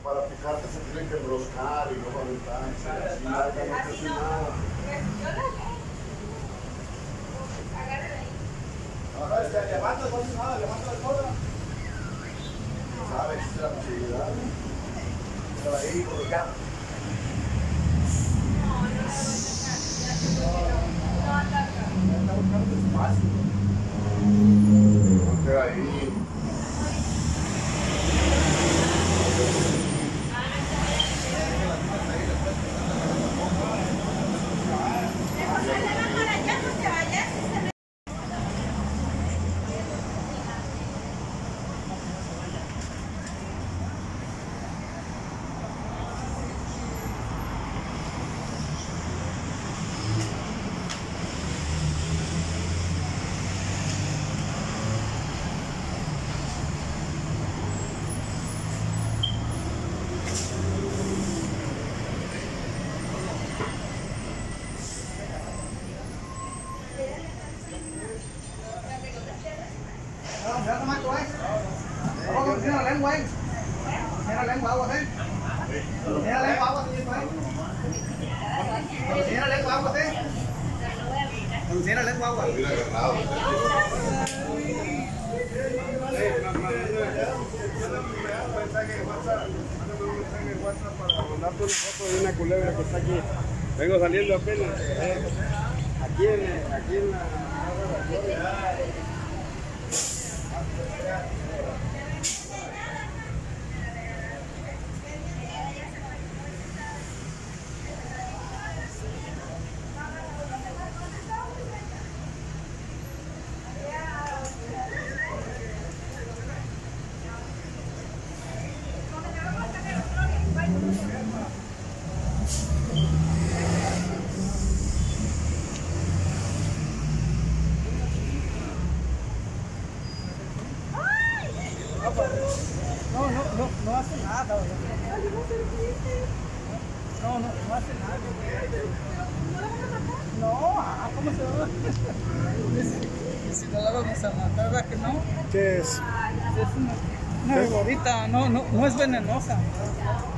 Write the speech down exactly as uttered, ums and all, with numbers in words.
para picarte se tienen que enroscar y luego aventarse. Así larga no te hace nada. Ahora se levanta, no hace nada, levanta la cola. ¿Sabes? Esa es la posibilidad. Pero ahí, por acá. No, no, no, está buscando espacio. Queda ahí. Mira la lengua, eh. Mira la lengua, agua, eh. Mira la lengua, agua, eh. Mira la lengua, agua, eh. Mira la lengua, agua. Mira agarrado. Para mandarte una foto de una culebra que está aquí. Vengo saliendo apenas. Aquí en, aquí en la... No, no, no, no hace nada. No, no, no hace nada. No, ah, ¿cómo se va? Si, si no la vamos a matar, ¿verdad que no? ¿Qué es? Es una, una viborita, no, no, no es venenosa.